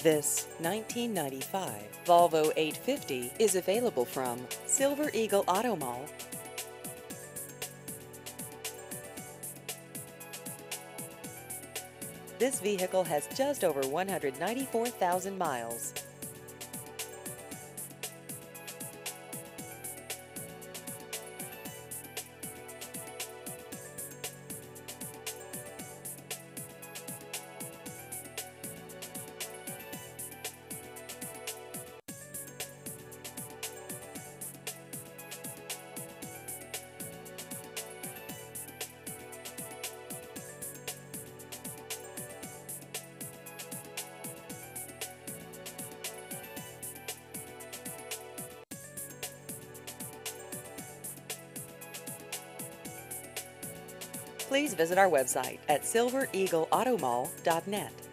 This 1995 Volvo 850 is available from Silver Eagle Auto Mall. This vehicle has just over 194,000 miles. Please visit our website at silvereagleautomall.net.